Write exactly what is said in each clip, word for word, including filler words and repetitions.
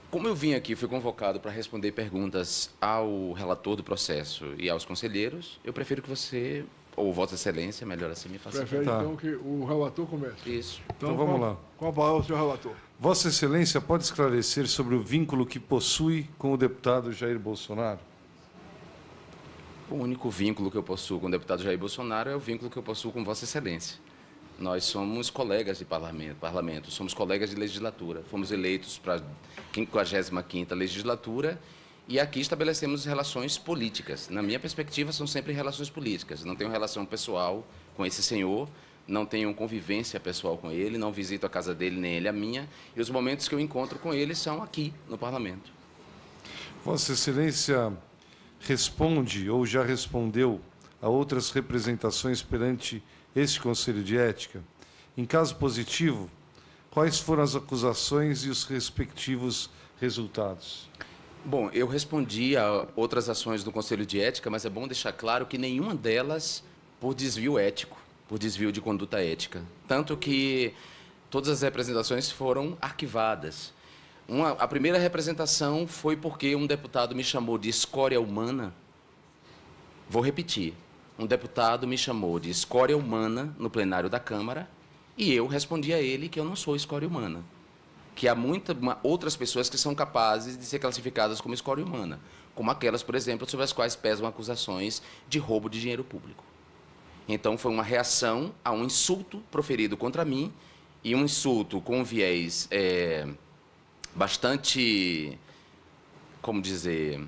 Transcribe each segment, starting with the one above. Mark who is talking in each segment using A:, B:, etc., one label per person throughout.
A: Como eu vim aqui, fui convocado para responder perguntas ao relator do processo e aos conselheiros, eu prefiro que você, ou Vossa Excelência, melhor assim, me faça.
B: Prefere,
C: Tá.
B: então, que o relator comece.
A: Isso.
C: Então, vamos lá.
B: Com a palavra, senhor relator.
C: Vossa Excelência pode esclarecer sobre o vínculo que possui com o deputado Jair Bolsonaro?
A: O único vínculo que eu possuo com o deputado Jair Bolsonaro é o vínculo que eu possuo com Vossa Excelência. Nós somos colegas de parlamento, parlamento, somos colegas de legislatura. Fomos eleitos para a quinquagésima quinta legislatura e aqui estabelecemos relações políticas. Na minha perspectiva, são sempre relações políticas. Não tenho relação pessoal com esse senhor, não tenho convivência pessoal com ele, não visito a casa dele nem ele a minha, e os momentos que eu encontro com ele são aqui, no parlamento.
C: Vossa Excelência responde ou já respondeu a outras representações perante este Conselho de Ética? Em caso positivo, quais foram as acusações e os respectivos resultados?
A: Bom, eu respondi a outras ações do Conselho de Ética, mas é bom deixar claro que nenhuma delas por desvio ético, por desvio de conduta ética. Tanto que todas as representações foram arquivadas. Uma, a primeira representação foi porque um deputado me chamou de escória humana. Vou repetir. Um deputado me chamou de escória humana no plenário da Câmara e eu respondi a ele que eu não sou escória humana, que há muitas outras pessoas que são capazes de ser classificadas como escória humana, como aquelas, por exemplo, sobre as quais pesam acusações de roubo de dinheiro público. Então, foi uma reação a um insulto proferido contra mim e um insulto com um viés é, bastante, como dizer,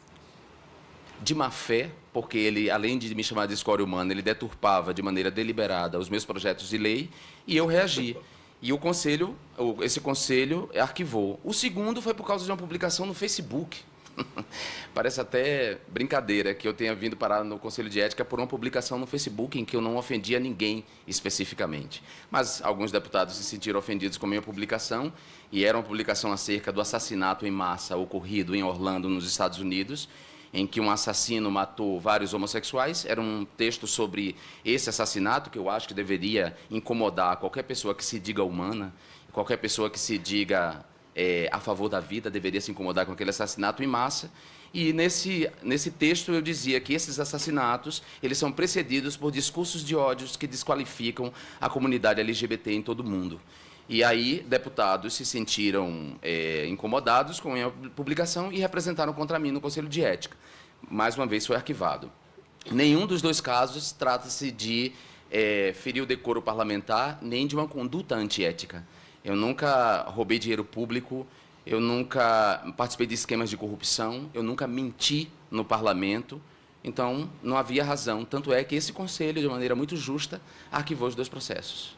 A: de má fé, porque ele, além de me chamar de escória humana, ele deturpava de maneira deliberada os meus projetos de lei, e eu reagi. E o conselho, esse conselho arquivou. O segundo foi por causa de uma publicação no Facebook. Parece até brincadeira que eu tenha vindo parar no Conselho de Ética por uma publicação no Facebook em que eu não ofendia ninguém especificamente. Mas alguns deputados se sentiram ofendidos com a minha publicação, e era uma publicação acerca do assassinato em massa ocorrido em Orlando, nos Estados Unidos, em que um assassino matou vários homossexuais. Era um texto sobre esse assassinato que eu acho que deveria incomodar qualquer pessoa que se diga humana, qualquer pessoa que se diga é, a favor da vida deveria se incomodar com aquele assassinato em massa. E nesse, nesse texto eu dizia que esses assassinatos eles são precedidos por discursos de ódios que desqualificam a comunidade L G B T em todo o mundo. E aí, deputados se sentiram é, incomodados com a minha publicação e representaram contra mim no Conselho de Ética. Mais uma vez, foi arquivado. Nenhum dos dois casos trata-se de é, ferir o decoro parlamentar, nem de uma conduta antiética. Eu nunca roubei dinheiro público, eu nunca participei de esquemas de corrupção, eu nunca menti no parlamento. Então, não havia razão. Tanto é que esse Conselho, de maneira muito justa, arquivou os dois processos.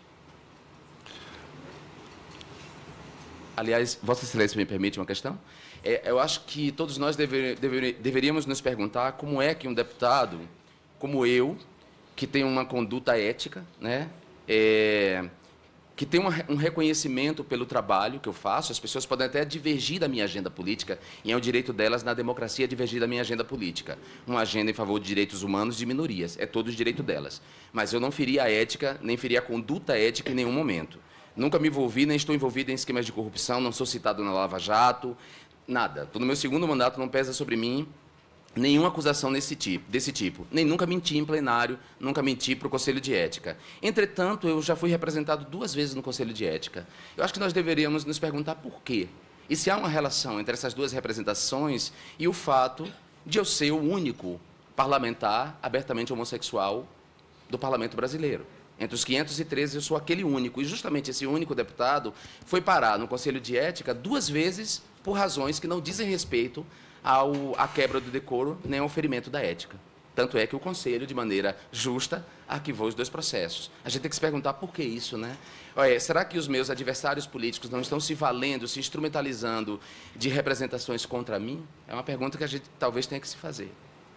A: Aliás, Vossa Excelência me permite uma questão? É, eu acho que todos nós dever, dever, deveríamos nos perguntar como é que um deputado, como eu, que tem uma conduta ética, né, é, que tem uma, um reconhecimento pelo trabalho que eu faço, as pessoas podem até divergir da minha agenda política, e é o direito delas na democracia divergir da minha agenda política. Uma agenda em favor de direitos humanos de minorias, é todo o direito delas. Mas eu não feri a ética, nem feri a conduta ética em nenhum momento. Nunca me envolvi, nem estou envolvido em esquemas de corrupção, não sou citado na Lava Jato, nada. Estou no meu segundo mandato, não pesa sobre mim nenhuma acusação desse tipo, desse tipo. Nem nunca menti em plenário, nunca menti para o Conselho de Ética. Entretanto, eu já fui representado duas vezes no Conselho de Ética. Eu acho que nós deveríamos nos perguntar por quê. E se há uma relação entre essas duas representações e o fato de eu ser o único parlamentar abertamente homossexual do Parlamento brasileiro. Entre os quinhentos e treze, eu sou aquele único. E justamente esse único deputado foi parar no Conselho de Ética duas vezes por razões que não dizem respeito ao, à quebra do decoro nem ao ferimento da ética. Tanto é que o Conselho, de maneira justa, arquivou os dois processos. A gente tem que se perguntar por que isso, né? Olha, será que os meus adversários políticos não estão se valendo, se instrumentalizando de representações contra mim? É uma pergunta que a gente talvez tenha que se fazer.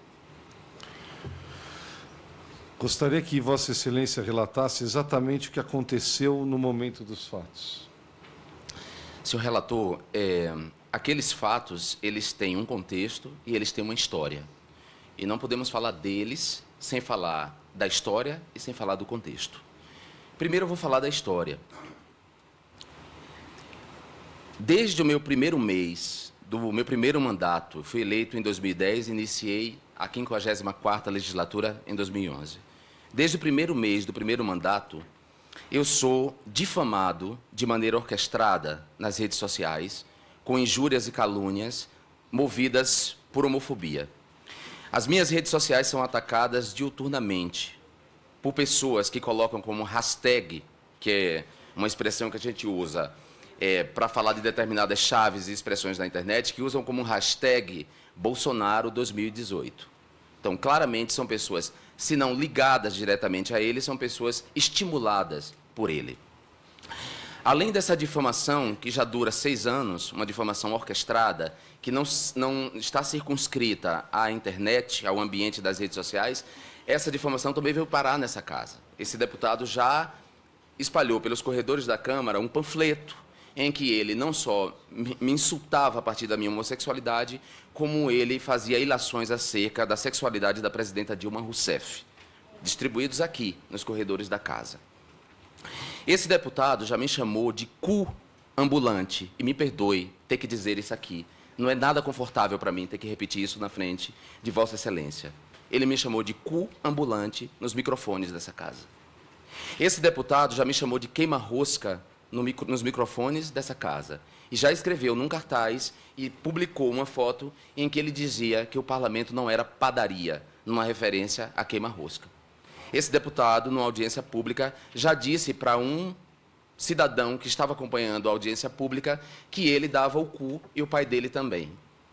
C: Gostaria que Vossa Excelência relatasse exatamente o que aconteceu no momento dos fatos.
A: Senhor relator, é, aqueles fatos, eles têm um contexto e eles têm uma história. E não podemos falar deles sem falar da história e sem falar do contexto. Primeiro eu vou falar da história. Desde o meu primeiro mês, do meu primeiro mandato, eu fui eleito em dois mil e dez e iniciei a quinquagésima quarta legislatura em dois mil e onze. Desde o primeiro mês do primeiro mandato, eu sou difamado de maneira orquestrada nas redes sociais, com injúrias e calúnias movidas por homofobia. As minhas redes sociais são atacadas diuturnamente por pessoas que colocam como hashtag, que é uma expressão que a gente usa é, para falar de determinadas chaves e expressões na internet, que usam como hashtag Bolsonaro dois mil e dezoito. Então, claramente, são pessoas, se não ligadas diretamente a ele, são pessoas estimuladas por ele. Além dessa difamação, que já dura seis anos, uma difamação orquestrada, que não, não está circunscrita à internet, ao ambiente das redes sociais, essa difamação também veio parar nessa casa. Esse deputado já espalhou pelos corredores da Câmara um panfleto em que ele não só me insultava a partir da minha homossexualidade, como ele fazia ilações acerca da sexualidade da presidenta Dilma Rousseff, distribuídos aqui, nos corredores da casa. Esse deputado já me chamou de cu ambulante, e me perdoe ter que dizer isso aqui. Não é nada confortável para mim ter que repetir isso na frente de Vossa Excelência. Ele me chamou de cu ambulante nos microfones dessa casa. Esse deputado já me chamou de queima-rosca no micro, nos microfones dessa casa. E já escreveu num cartaz e publicou uma foto em que ele dizia que o parlamento não era padaria, numa referência à queima-rosca. Esse deputado, numa audiência pública, já disse para um cidadão que estava acompanhando a audiência pública que ele dava o cu e o pai dele também.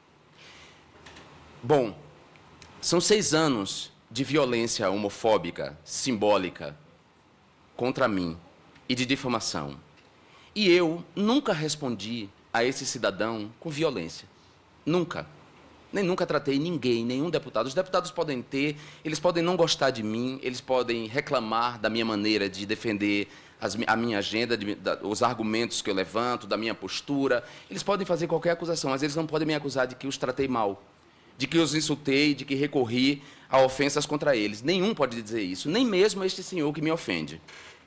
A: Bom, são seis anos de violência homofóbica, simbólica, contra mim e de difamação. E eu nunca respondi a esse cidadão com violência. Nunca. Nem nunca tratei ninguém, nenhum deputado. Os deputados podem ter, eles podem não gostar de mim, eles podem reclamar da minha maneira de defender as, a minha agenda, de, da, os argumentos que eu levanto, da minha postura. Eles podem fazer qualquer acusação, mas eles não podem me acusar de que os tratei mal, de que os insultei, de que recorri a ofensas contra eles. Nenhum pode dizer isso, nem mesmo este senhor que me ofende.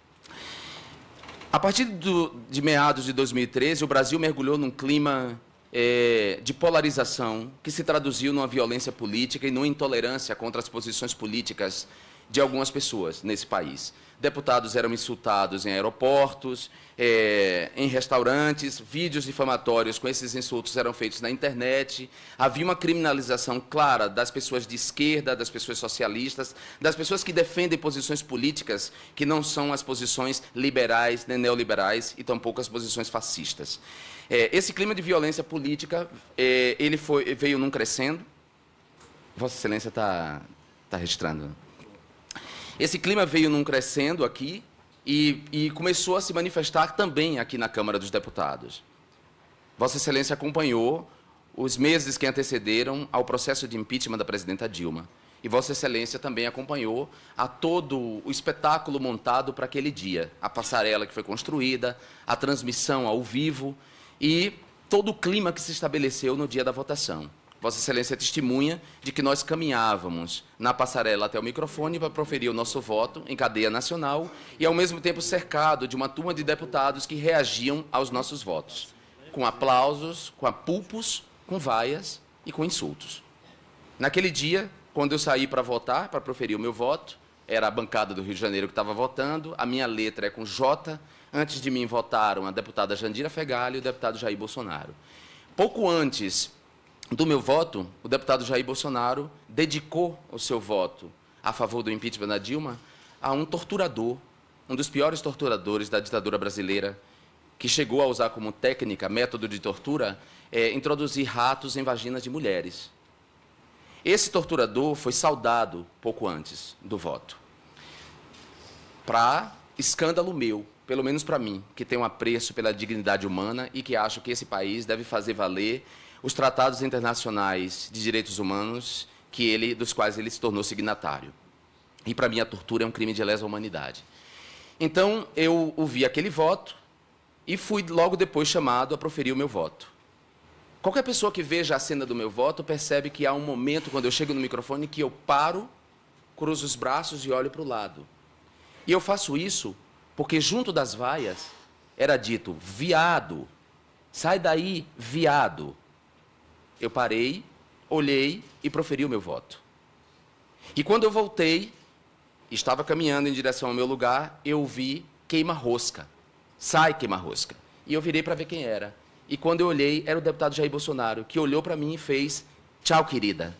A: A partir do, de meados de dois mil e treze, o Brasil mergulhou num clima é, de polarização que se traduziu numa violência política e numa intolerância contra as posições políticas de algumas pessoas nesse país. Deputados eram insultados em aeroportos, é, em restaurantes, vídeos difamatórios com esses insultos eram feitos na internet, havia uma criminalização clara das pessoas de esquerda, das pessoas socialistas, das pessoas que defendem posições políticas que não são as posições liberais nem neoliberais e tampouco as posições fascistas. É, esse clima de violência política, é, ele foi, veio num crescendo. Vossa Excelência está tá registrando. Esse clima veio num crescendo aqui e, e começou a se manifestar também aqui na Câmara dos Deputados. Vossa Excelência acompanhou os meses que antecederam ao processo de impeachment da presidenta Dilma. E Vossa Excelência também acompanhou a todo o espetáculo montado para aquele dia, a passarela que foi construída, a transmissão ao vivo e todo o clima que se estabeleceu no dia da votação. Vossa Excelência é testemunha de que nós caminhávamos na passarela até o microfone para proferir o nosso voto em cadeia nacional e, ao mesmo tempo, cercado de uma turma de deputados que reagiam aos nossos votos, com aplausos, com apupos, com vaias e com insultos. Naquele dia, quando eu saí para votar, para proferir o meu voto, era a bancada do Rio de Janeiro que estava votando, a minha letra é com J, antes de mim votaram a deputada Jandira Fegali e o deputado Jair Bolsonaro. Pouco antes do meu voto, o deputado Jair Bolsonaro dedicou o seu voto a favor do impeachment da Dilma a um torturador, um dos piores torturadores da ditadura brasileira, que chegou a usar como técnica, método de tortura, é, introduzir ratos em vaginas de mulheres. Esse torturador foi saudado pouco antes do voto, para escândalo meu, pelo menos para mim, que tenho um apreço pela dignidade humana e que acho que esse país deve fazer valer os tratados internacionais de direitos humanos que ele, dos quais ele se tornou signatário. E, para mim, a tortura é um crime de lesa humanidade. Então, eu ouvi aquele voto e fui logo depois chamado a proferir o meu voto. Qualquer pessoa que veja a cena do meu voto percebe que há um momento, quando eu chego no microfone, que eu paro, cruzo os braços e olho para o lado. E eu faço isso porque, junto das vaias, era dito viado, Sai daí, viado. Eu parei, olhei e proferi o meu voto. E quando eu voltei, estava caminhando em direção ao meu lugar, eu vi queima-rosca. Sai, queima-rosca. E eu virei para ver quem era. E quando eu olhei, era o deputado Jair Bolsonaro, que olhou para mim e fez: tchau, querida.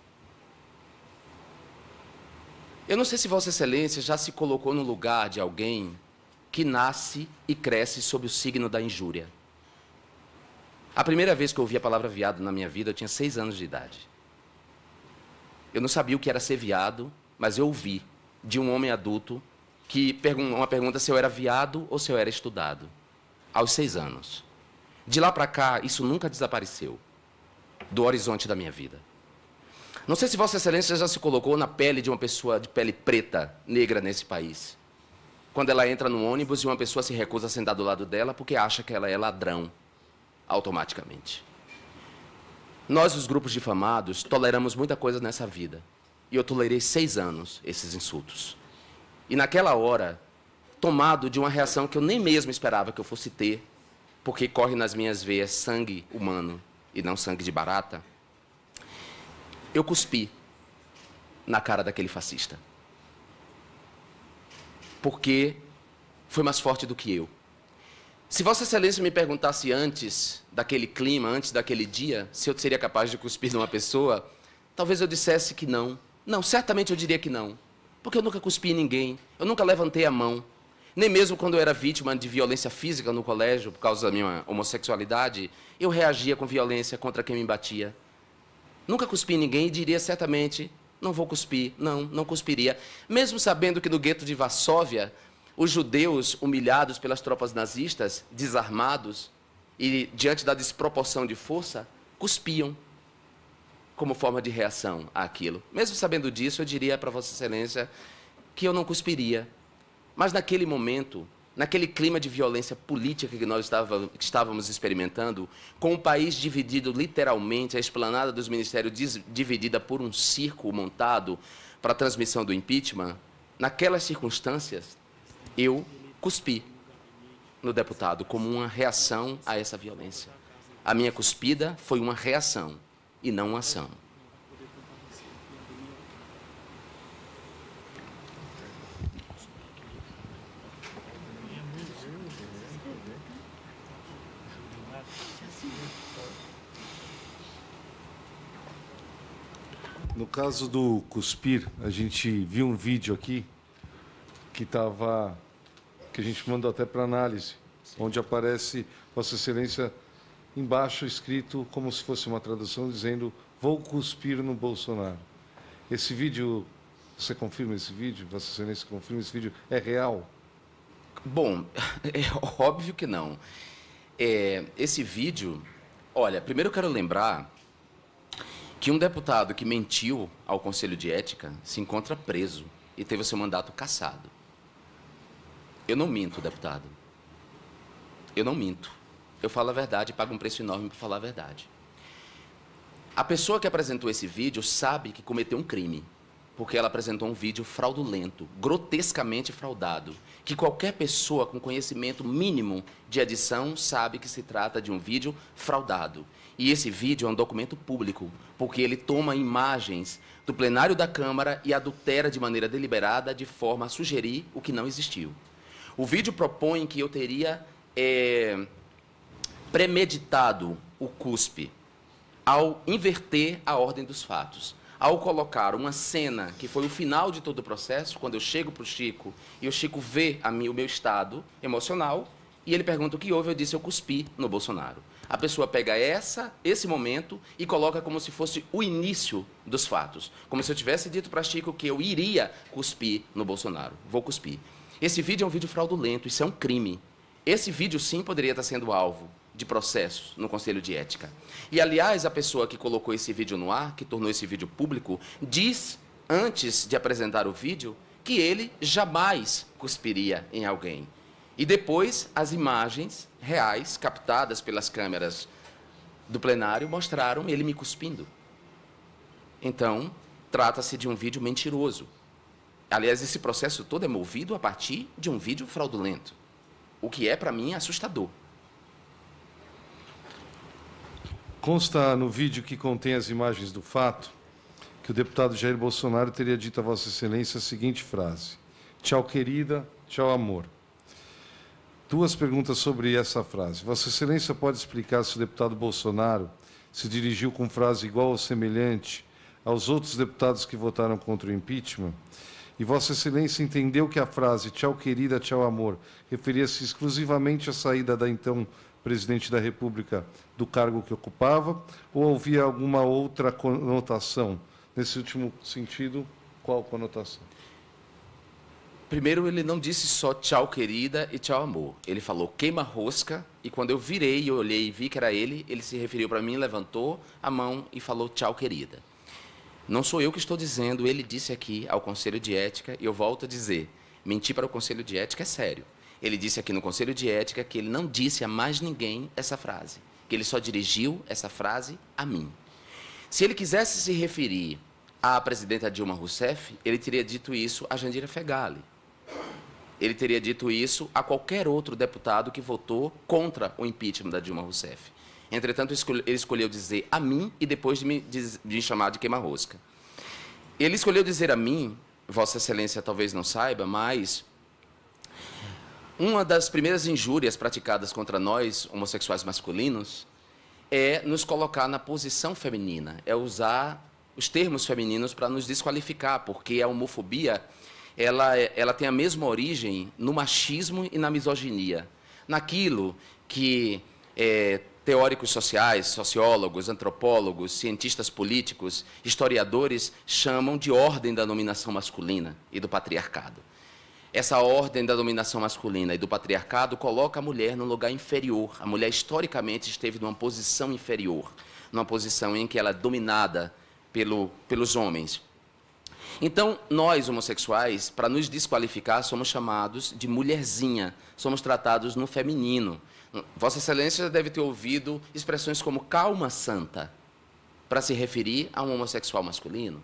A: Eu não sei se Vossa Excelência já se colocou no lugar de alguém que nasce e cresce sob o signo da injúria. A primeira vez que eu ouvi a palavra viado na minha vida, eu tinha seis anos de idade. Eu não sabia o que era ser viado, mas eu ouvi de um homem adulto que pergun- uma pergunta se eu era viado ou se eu era estudado, aos seis anos. De lá para cá, isso nunca desapareceu do horizonte da minha vida. Não sei se Vossa Excelência já se colocou na pele de uma pessoa de pele preta, negra nesse país. Quando ela entra no ônibus e uma pessoa se recusa a sentar do lado dela porque acha que ela é ladrão, automaticamente. Nós, os grupos difamados, toleramos muita coisa nessa vida. E eu tolerei seis anos esses insultos. E naquela hora, tomado de uma reação que eu nem mesmo esperava que eu fosse ter, porque corre nas minhas veias sangue humano e não sangue de barata, eu cuspi na cara daquele fascista. Porque foi mais forte do que eu. Se Vossa Excelência me perguntasse antes daquele clima, antes daquele dia, se eu seria capaz de cuspir numa pessoa, talvez eu dissesse que não. Não, certamente eu diria que não. Porque eu nunca cuspi em ninguém, eu nunca levantei a mão. Nem mesmo quando eu era vítima de violência física no colégio, por causa da minha homossexualidade, eu reagia com violência contra quem me batia. Nunca cuspi em ninguém e diria certamente: não vou cuspir, não, não cuspiria. Mesmo sabendo que no gueto de Varsóvia, os judeus humilhados pelas tropas nazistas, desarmados e diante da desproporção de força, cuspiam como forma de reação àquilo. Mesmo sabendo disso, eu diria para Vossa Excelência que eu não cuspiria. Mas naquele momento, naquele clima de violência política que nós estávamos experimentando, com o país dividido literalmente, a esplanada dos ministérios dividida por um circo montado para a transmissão do impeachment, naquelas circunstâncias, eu cuspi no deputado como uma reação a essa violência. A minha cuspida foi uma reação e não uma ação.
C: No caso do cuspir, a gente viu um vídeo aqui que estava, que a gente mandou até para análise, onde aparece Vossa Excelência embaixo escrito como se fosse uma tradução dizendo: vou cuspir no Bolsonaro. Esse vídeo, você confirma esse vídeo? Vossa Excelência confirma esse vídeo? É real?
A: Bom, é óbvio que não. É, esse vídeo, olha, primeiro eu quero lembrar que um deputado que mentiu ao Conselho de Ética se encontra preso e teve o seu mandato cassado. Eu não minto, deputado. Eu não minto. Eu falo a verdade e pago um preço enorme por falar a verdade. A pessoa que apresentou esse vídeo sabe que cometeu um crime, porque ela apresentou um vídeo fraudulento, grotescamente fraudado, que qualquer pessoa com conhecimento mínimo de edição sabe que se trata de um vídeo fraudado. E esse vídeo é um documento público, porque ele toma imagens do plenário da Câmara e adultera de maneira deliberada, de forma a sugerir o que não existiu. O vídeo propõe que eu teria é, premeditado o cuspe ao inverter a ordem dos fatos, ao colocar uma cena que foi o final de todo o processo, quando eu chego para o Chico e o Chico vê a mim, o meu estado emocional, e ele pergunta o que houve, eu disse: eu cuspi no Bolsonaro. A pessoa pega essa, esse momento e coloca como se fosse o início dos fatos, como se eu tivesse dito para Chico que eu iria cuspir no Bolsonaro. Vou cuspir. Esse vídeo é um vídeo fraudulento, isso é um crime. Esse vídeo, sim, poderia estar sendo alvo de processos no Conselho de Ética. E, aliás, a pessoa que colocou esse vídeo no ar, que tornou esse vídeo público, diz, antes de apresentar o vídeo, que ele jamais cuspiria em alguém. E depois, as imagens reais, captadas pelas câmeras do plenário, mostraram ele me cuspindo. Então, trata-se de um vídeo mentiroso. Aliás, esse processo todo é movido a partir de um vídeo fraudulento, o que é, para mim, assustador.
C: Consta no vídeo que contém as imagens do fato que o deputado Jair Bolsonaro teria dito a Vossa Excelência a seguinte frase: tchau, querida, tchau, amor. Duas perguntas sobre essa frase. Vossa Excelência pode explicar se o deputado Bolsonaro se dirigiu com frase igual ou semelhante aos outros deputados que votaram contra o impeachment? E Vossa Excelência entendeu que a frase tchau, querida, tchau, amor referia-se exclusivamente à saída da então presidente da República do cargo que ocupava, ou havia alguma outra conotação? Nesse último sentido, qual conotação?
A: Primeiro, ele não disse só tchau, querida, e tchau, amor. Ele falou queima-rosca, e quando eu virei e olhei e vi que era ele, ele se referiu para mim, levantou a mão e falou tchau, querida. Não sou eu que estou dizendo, ele disse aqui ao Conselho de Ética, e eu volto a dizer, mentir para o Conselho de Ética é sério. Ele disse aqui no Conselho de Ética que ele não disse a mais ninguém essa frase, que ele só dirigiu essa frase a mim. Se ele quisesse se referir à presidenta Dilma Rousseff, ele teria dito isso a Jandira Fegali. Ele teria dito isso a qualquer outro deputado que votou contra o impeachment da Dilma Rousseff. Entretanto, ele escolheu dizer a mim e depois de me, de me chamar de queima-rosca. Ele escolheu dizer a mim, Vossa Excelência talvez não saiba, mas uma das primeiras injúrias praticadas contra nós, homossexuais masculinos, é nos colocar na posição feminina, é usar os termos femininos para nos desqualificar, porque a homofobia ela, ela tem a mesma origem no machismo e na misoginia, naquilo que é, teóricos sociais, sociólogos, antropólogos, cientistas políticos, historiadores chamam de ordem da dominação masculina e do patriarcado. Essa ordem da dominação masculina e do patriarcado coloca a mulher num lugar inferior. A mulher, historicamente, esteve numa posição inferior, numa posição em que ela é dominada pelo, pelos homens. Então, nós, homossexuais, para nos desqualificar, somos chamados de mulherzinha, somos tratados no feminino. Vossa Excelência já deve ter ouvido expressões como calma santa, para se referir a um homossexual masculino,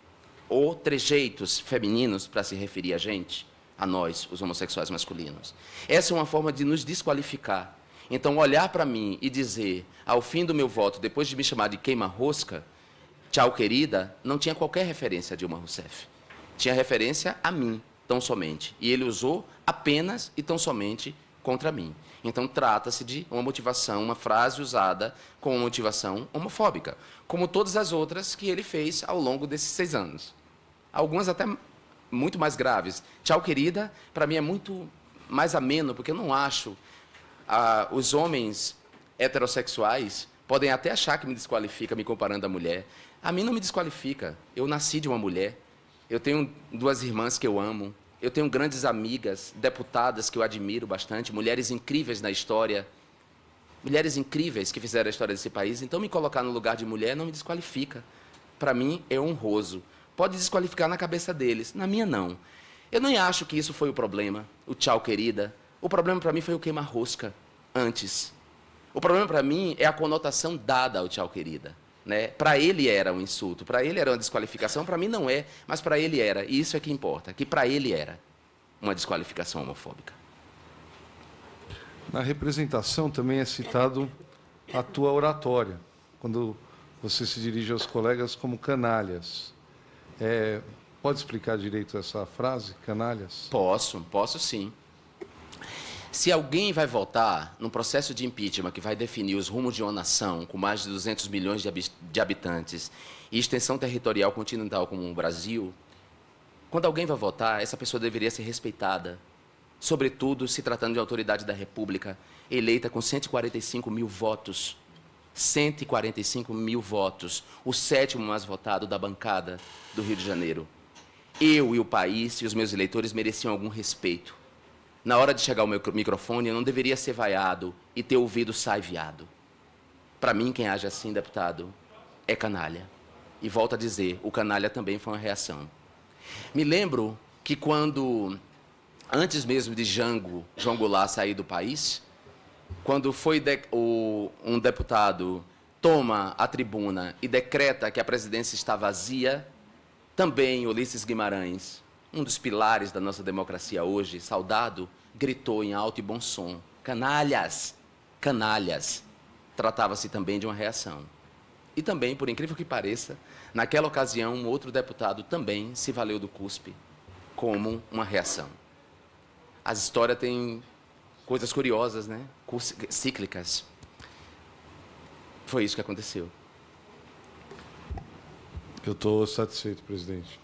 A: ou trejeitos femininos para se referir a gente, a nós, os homossexuais masculinos. Essa é uma forma de nos desqualificar. Então, olhar para mim e dizer, ao fim do meu voto, depois de me chamar de queima-rosca, tchau, querida, não tinha qualquer referência a Dilma Rousseff. Tinha referência a mim, tão somente. E ele usou apenas e tão somente contra mim. Então, trata-se de uma motivação, uma frase usada com uma motivação homofóbica, como todas as outras que ele fez ao longo desses seis anos. Algumas até muito mais graves. Tchau, querida, para mim é muito mais ameno, porque eu não acho... Ah, os homens heterossexuais podem até achar que me desqualifica me comparando à mulher. A mim não me desqualifica. Eu nasci de uma mulher. Eu tenho duas irmãs que eu amo. Eu tenho grandes amigas, deputadas que eu admiro bastante, mulheres incríveis na história, mulheres incríveis que fizeram a história desse país. Então, me colocar no lugar de mulher não me desqualifica. Para mim, é honroso. Pode desqualificar na cabeça deles, na minha não. Eu nem acho que isso foi o problema, o tchau, querida. O problema para mim foi o queima-rosca antes. O problema para mim é a conotação dada ao tchau, querida. Né? Para ele era um insulto, para ele era uma desqualificação, para mim não é, mas para ele era. E isso é que importa, que para ele era uma desqualificação homofóbica.
C: Na representação também é citado a tua oratória, quando você se dirige aos colegas como canalhas. É, pode explicar direito essa frase, canalhas?
A: Posso, posso sim. Se alguém vai votar num processo de impeachment que vai definir os rumos de uma nação com mais de duzentos milhões de habitantes e extensão territorial continental como o Brasil, quando alguém vai votar, essa pessoa deveria ser respeitada, sobretudo se tratando de autoridade da República, eleita com cento e quarenta e cinco mil votos. cento e quarenta e cinco mil votos, o sétimo mais votado da bancada do Rio de Janeiro. Eu e o país e os meus eleitores mereciam algum respeito. Na hora de chegar ao meu microfone, eu não deveria ser vaiado e ter ouvido sai viado. Para mim, quem age assim, deputado, é canalha. E volto a dizer, o canalha também foi uma reação. Me lembro que quando, antes mesmo de Jango, João Goulart sair do país, quando foi de, o, um deputado toma a tribuna e decreta que a presidência está vazia, também Ulisses Guimarães, um dos pilares da nossa democracia hoje, saudado, gritou em alto e bom som, canalhas, canalhas. tratava-se também de uma reação. E também, por incrível que pareça, naquela ocasião, um outro deputado também se valeu do cuspe como uma reação. As histórias têm coisas curiosas, né? Cíclicas. Foi isso que aconteceu.
C: Eu estou satisfeito, presidente.